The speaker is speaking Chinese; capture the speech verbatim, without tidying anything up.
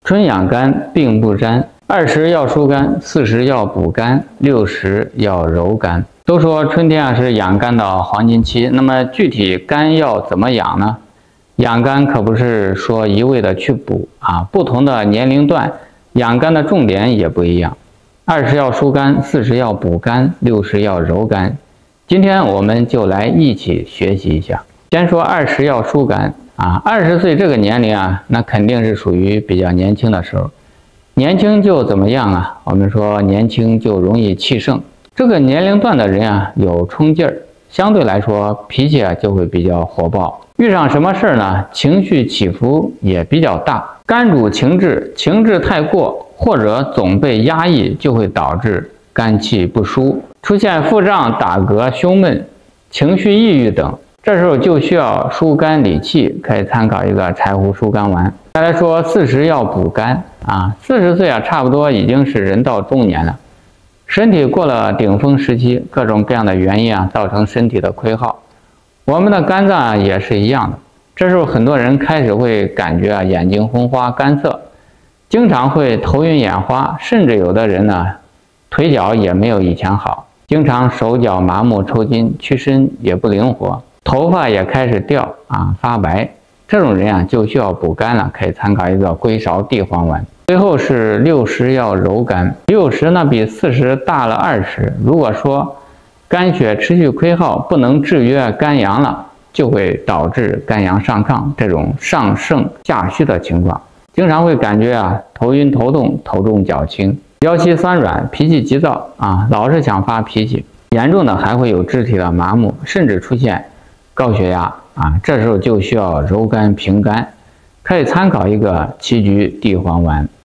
春养肝并不沾，二十要疏肝，四十要补肝，六十要柔肝。都说春天啊是养肝的黄金期，那么具体肝要怎么养呢？养肝可不是说一味的去补啊，不同的年龄段养肝的重点也不一样。二十要疏肝，四十要补肝，六十要柔肝。今天我们就来一起学习一下。先说二十要疏肝啊，二十岁这个年龄啊，那肯定是属于比较年轻的时候。年轻就怎么样啊？我们说年轻就容易气盛。这个年龄段的人啊，有冲劲儿，相对来说脾气啊就会比较火爆。遇上什么事儿呢，情绪起伏也比较大。肝主情志，情志太过或者总被压抑，就会导致肝气不舒，出现腹胀、打嗝、胸闷、情绪抑郁等。这时候就需要疏肝理气，可以参考一个柴胡疏肝丸。再来说四十要补肝啊，四十岁啊，差不多已经是人到中年了，身体过了顶峰时期，各种各样的原因啊，造成身体的亏耗。我们的肝脏啊也是一样的，这时候很多人开始会感觉啊眼睛红花、干涩，经常会头晕眼花，甚至有的人呢腿脚也没有以前好，经常手脚麻木、抽筋，屈伸也不灵活。头发也开始掉啊发白，这种人啊就需要补肝了，可以参考一个龟芍地黄丸。最后是六十要柔肝，六十呢比四十大了二十。如果说肝血持续亏耗，不能制约肝阳了，就会导致肝阳上亢，这种上盛下虚的情况，经常会感觉啊头晕头痛、头重脚轻、腰膝酸软、脾气急躁啊，老是想发脾气，严重的还会有肢体的麻木，甚至出现高血压啊，这时候就需要柔肝平肝，可以参考一个杞菊地黄丸。